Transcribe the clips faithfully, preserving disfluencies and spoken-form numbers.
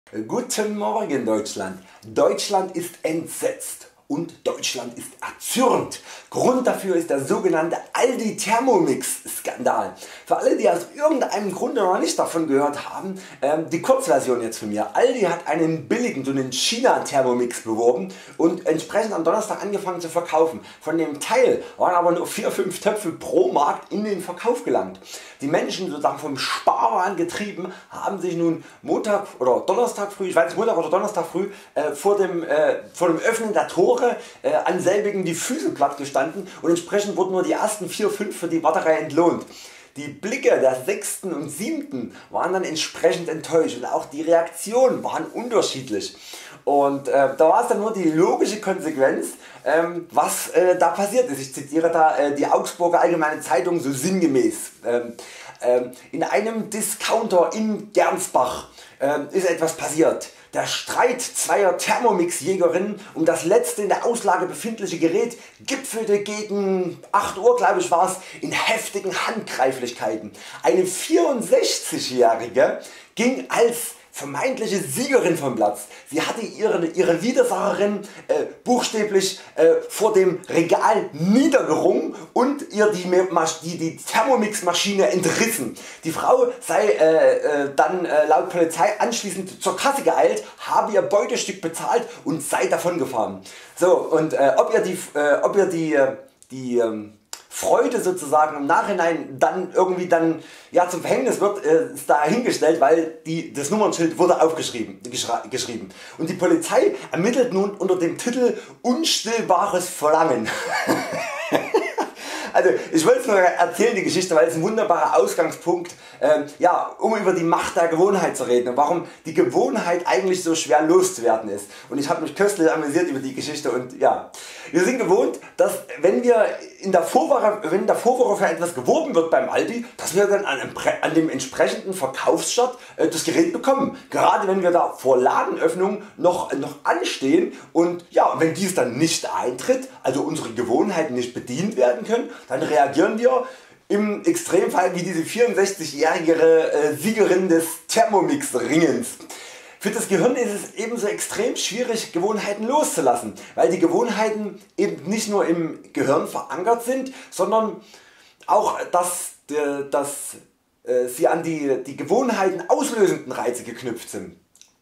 Guten Morgen Deutschland. Deutschland ist entsetzt und Deutschland ist erzürnt. Grund dafür ist der sogenannte Aldi Thermomix Skandal. Für alle die aus irgendeinem Grunde noch nicht davon gehört haben, ähm, die Kurzversion jetzt von mir. Aldi hat einen billigen, so einen China Thermomix beworben und entsprechend am Donnerstag angefangen zu verkaufen. Von dem Teil waren aber nur vier fünf Töpfe pro Markt in den Verkauf gelangt. Die Menschen, sozusagen vom Sparwahn getrieben, haben sich nun Montag oder Donnerstag früh, ich weiß nicht, Montag oder Donnerstag früh äh, vor, dem, äh, vor dem Öffnen der Tore äh, an selbigen die Füße platt gestanden und entsprechend wurden nur die ersten vier fünf für die Warterei entlohnt. Die Blicke der sechsten und siebten waren dann entsprechend enttäuscht und auch die Reaktionen waren unterschiedlich. Und äh, da war es dann nur die logische Konsequenz, ähm, was äh, da passiert ist. Ich zitiere da äh, die Augsburger Allgemeine Zeitung so sinngemäß. Ähm, ähm, in einem Discounter in Gernsbach äh, ist etwas passiert. Der Streit zweier Thermomix Jägerinnen um das letzte in der Auslage befindliche Gerät gipfelte gegen acht Uhr, glaube ich, war es, in heftigen Handgreiflichkeiten. Eine vierundsechzig Jährige ging als vermeintliche Siegerin vom Platz. Sie hatte ihre, ihre Widersacherin äh, buchstäblich äh, vor dem Regal niedergerungen und ihr die, die, die Thermomix Maschine entrissen. Die Frau sei äh, äh, dann äh, laut Polizei anschließend zur Kasse geeilt, habe ihr Beutestück bezahlt und sei davon gefahren. So, und äh, ob ihr die, äh, ob ihr die, äh, die ähm, Freude sozusagen im Nachhinein dann irgendwie dann ja zum Verhängnis wird, äh, ist dahingestellt, weil die, das Nummernschild wurde aufgeschrieben geschrieben. Und die Polizei ermittelt nun unter dem Titel Unstillbares Verlangen. Also ich wollte es nur erzählen, die Geschichte, weil es ein wunderbarer Ausgangspunkt, äh, ja, um über die Macht der Gewohnheit zu reden und warum die Gewohnheit eigentlich so schwer loszuwerden ist. Und ich habe mich köstlich amüsiert über die Geschichte und ja, wir sind gewohnt, dass wenn wir in der Vorwoche, wenn in der Vorwoche für etwas geworben wird beim Aldi, dass wir dann an, an dem entsprechenden Verkaufsstart äh, das Gerät bekommen. Gerade wenn wir da vor Ladenöffnung noch, noch anstehen und ja, wenn dies dann nicht eintritt, also unsere Gewohnheiten nicht bedient werden können, dann reagieren wir im Extremfall wie diese vierundsechzig jährige äh, Siegerin des Thermomix Ringens. Für das Gehirn ist es ebenso extrem schwierig, Gewohnheiten loszulassen, weil die Gewohnheiten eben nicht nur im Gehirn verankert sind, sondern auch dass, äh, dass äh, sie an die, die Gewohnheiten auslösenden Reize geknüpft sind.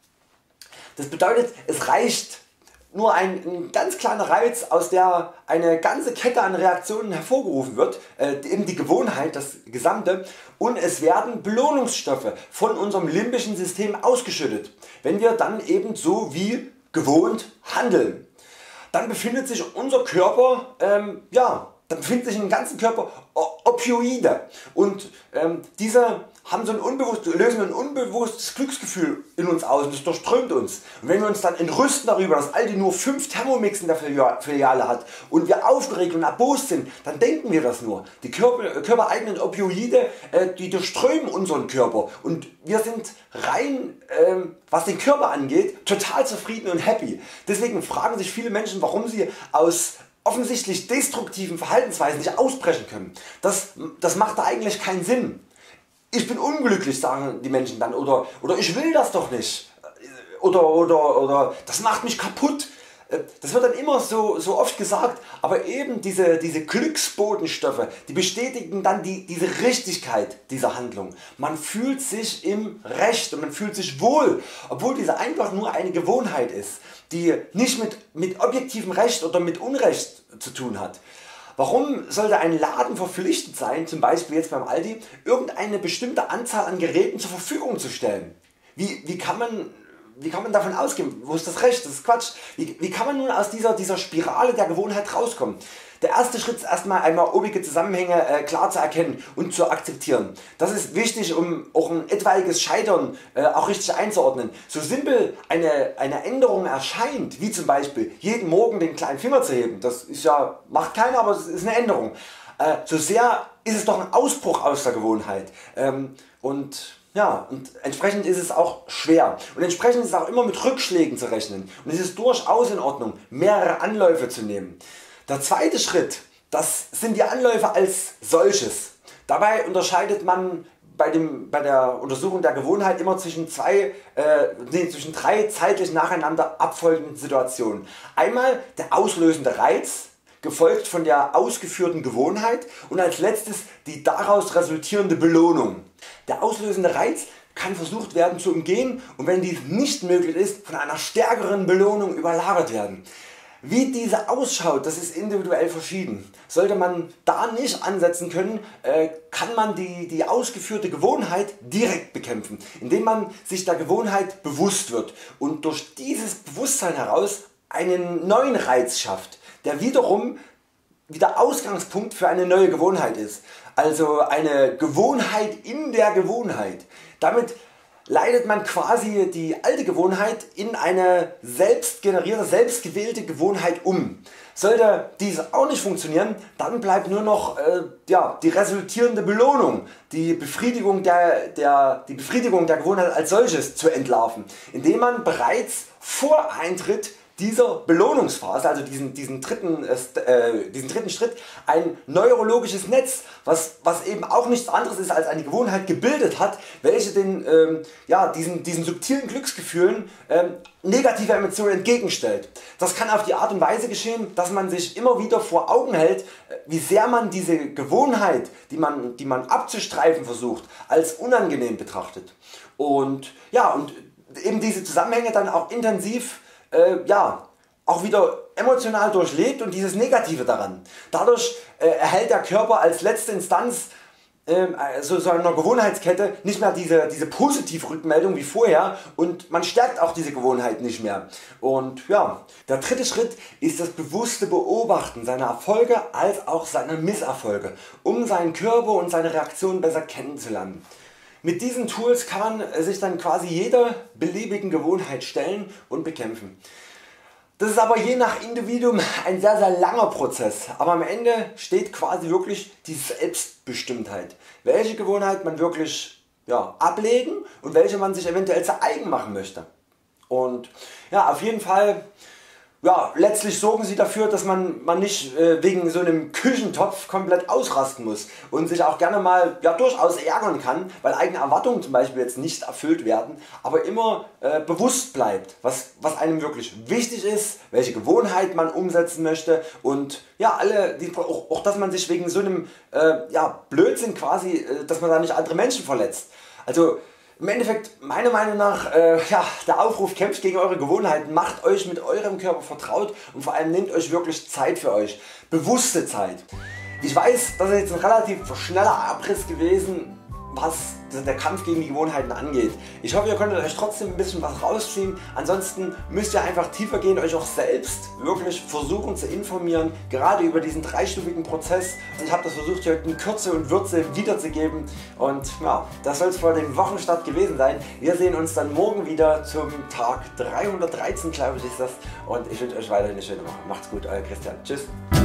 Das bedeutet, es reicht nur ein, ein ganz kleiner Reiz, aus der eine ganze Kette an Reaktionen hervorgerufen wird, äh, eben die Gewohnheit, das Gesamte, und es werden Belohnungsstoffe von unserem limbischen System ausgeschüttet, wenn wir dann eben so wie gewohnt handeln. Dann befindet sich unser Körper, ähm, ja, dann befinden sich im ganzen Körper Opioide und ähm, diese haben so ein unbewusst, lösen ein unbewusstes Glücksgefühl in uns aus und das durchströmt uns. Und wenn wir uns dann entrüsten darüber, dass Aldi nur fünf Thermomix in der Filiale hat und wir aufgeregt und erbost sind, dann denken wir das nur. Die Körper, körpereigenen Opioide, äh, die durchströmen unseren Körper und wir sind rein, ähm, was den Körper angeht, total zufrieden und happy. Deswegen fragen sich viele Menschen, warum sie aus offensichtlich destruktiven Verhaltensweisen nicht ausbrechen können. Das, das macht da eigentlich keinen Sinn. Ich bin unglücklich, sagen die Menschen dann, oder, oder ich will das doch nicht, oder, oder, oder das macht mich kaputt. Das wird dann immer so, so oft gesagt, aber eben diese, diese Glücksbotenstoffe, die bestätigen dann die, diese Richtigkeit dieser Handlung. Man fühlt sich im Recht und man fühlt sich wohl, obwohl diese einfach nur eine Gewohnheit ist, die nicht mit, mit objektivem Recht oder mit Unrecht zu tun hat. Warum sollte ein Laden verpflichtet sein, zum Beispiel jetzt beim Aldi, irgendeine bestimmte Anzahl an Geräten zur Verfügung zu stellen? Wie, wie, kann, man, wie kann man davon ausgehen? Wo ist das Recht? Das ist Quatsch. Wie, wie kann man nun aus dieser, dieser Spirale der Gewohnheit rauskommen? Der erste Schritt ist erstmal einmal obige Zusammenhänge äh, klar zu erkennen und zu akzeptieren. Das ist wichtig, um auch ein etwaiges Scheitern äh, auch richtig einzuordnen. So simpel eine, eine Änderung erscheint, wie zum Beispiel jeden Morgen den kleinen Finger zu heben, das ist ja, macht keiner, aber es ist eine Änderung. Äh, so sehr ist es doch ein Ausbruch aus der Gewohnheit. Ähm, und Ja, und entsprechend ist es auch schwer und entsprechend ist es auch immer mit Rückschlägen zu rechnen und es ist durchaus in Ordnung, mehrere Anläufe zu nehmen. Der zweite Schritt, das sind die Anläufe als solches. Dabei unterscheidet man bei, dem, bei der Untersuchung der Gewohnheit immer zwischen, zwei, äh, nee, zwischen drei zeitlich nacheinander abfolgenden Situationen. Einmal der auslösende Reiz, gefolgt von der ausgeführten Gewohnheit und als letztes die daraus resultierende Belohnung. Der auslösende Reiz kann versucht werden zu umgehen und wenn dies nicht möglich ist, von einer stärkeren Belohnung überlagert werden. Wie diese ausschaut, das ist individuell verschieden. Sollte man da nicht ansetzen können, kann man die, die ausgeführte Gewohnheit direkt bekämpfen, indem man sich der Gewohnheit bewusst wird und durch dieses Bewusstsein heraus einen neuen Reiz schafft, der wiederum wieder Ausgangspunkt für eine neue Gewohnheit ist. Also eine Gewohnheit in der Gewohnheit. Damit leitet man quasi die alte Gewohnheit in eine selbst generierte, selbst gewählte Gewohnheit um. Sollte dies auch nicht funktionieren, dann bleibt nur noch äh, ja, die resultierende Belohnung, die Befriedigung der, der, die Befriedigung der Gewohnheit als solches zu entlarven, indem man bereits vor Eintritt dieser Belohnungsphase, also diesen, diesen, dritten, äh, diesen dritten Schritt, ein neurologisches Netz, was, was eben auch nichts anderes ist als eine Gewohnheit gebildet hat, welche den, ähm, ja, diesen, diesen subtilen Glücksgefühlen ähm, negative Emotionen entgegenstellt. Das kann auf die Art und Weise geschehen, dass man sich immer wieder vor Augen hält, wie sehr man diese Gewohnheit, die man, die man abzustreifen versucht, als unangenehm betrachtet. Und, ja, und eben diese Zusammenhänge dann auch intensiv Äh, ja, auch wieder emotional durchlebt und dieses Negative daran. Dadurch äh, erhält der Körper als letzte Instanz äh, so, so einer Gewohnheitskette nicht mehr diese, diese positive Rückmeldung wie vorher und man stärkt auch diese Gewohnheit nicht mehr. Und ja, der dritte Schritt ist das bewusste Beobachten seiner Erfolge als auch seiner Misserfolge, um seinen Körper und seine Reaktionen besser kennenzulernen. Mit diesen Tools kann man sich dann quasi jeder beliebigen Gewohnheit stellen und bekämpfen. Das ist aber je nach Individuum ein sehr sehr langer Prozess, aber am Ende steht quasi wirklich die Selbstbestimmtheit, welche Gewohnheit man wirklich ja, ablegen und welche man sich eventuell zu eigen machen möchte. Und ja, auf jeden Fall ja, letztlich sorgen sie dafür, dass man, man nicht äh, wegen so einem Küchentopf komplett ausrasten muss und sich auch gerne mal ja, durchaus ärgern kann, weil eigene Erwartungen zum Beispiel jetzt nicht erfüllt werden, aber immer äh, bewusst bleibt, was, was einem wirklich wichtig ist, welche Gewohnheit man umsetzen möchte und ja, alle, die, auch, auch dass man sich wegen so einem äh, ja, Blödsinn quasi, äh, dass man da nicht andere Menschen verletzt. Also im Endeffekt meiner Meinung nach äh, ja, der Aufruf, kämpft gegen eure Gewohnheiten, macht euch mit eurem Körper vertraut und vor allem nehmt euch wirklich Zeit für euch, bewusste Zeit. Ich weiß, das ist jetzt ein relativ schneller Abriss gewesen, was der Kampf gegen die Gewohnheiten angeht. Ich hoffe, ihr konntet euch trotzdem ein bisschen was rausziehen. Ansonsten müsst ihr einfach tiefer gehen, euch auch selbst wirklich versuchen zu informieren, gerade über diesen dreistufigen Prozess. Ich habe das versucht hier in Kürze und Würze wiederzugeben und ja, das soll es vor dem Wochenstart gewesen sein. Wir sehen uns dann morgen wieder zum Tag dreihundertdreizehn, glaube ich ist das, und ich wünsche euch weiterhin eine schöne Woche. Macht's gut, euer Christian. Tschüss.